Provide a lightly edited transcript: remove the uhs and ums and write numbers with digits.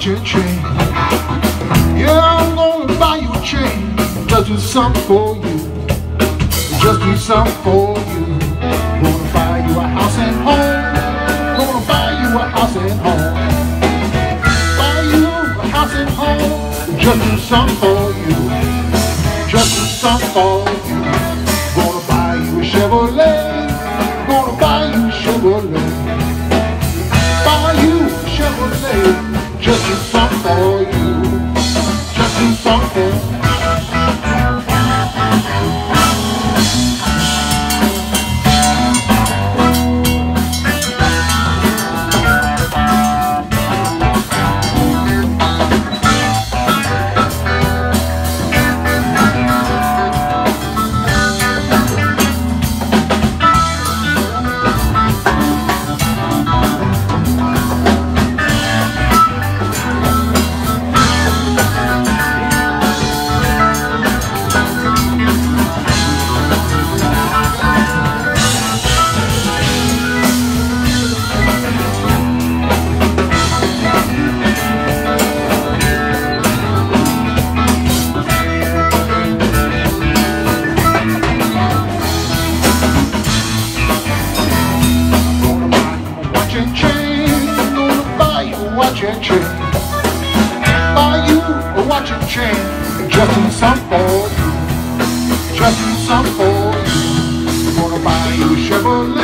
watch and chain. Yeah, I'm gonna buy you a chain. Just do something for you. Just do something for you. Gonna buy you a house and home. Gonna buy you a house and home. Buy you a house and home. Just do something for you. Just do something for you. Gonna buy you a Chevrolet. Gonna buy you a Chevrolet. Buy you a Chevrolet. Just do something for you. Just do something. Watch and chain. Buy you a watch and chain. Just do something for you. Just do something for you. Gonna buy you a Chevrolet.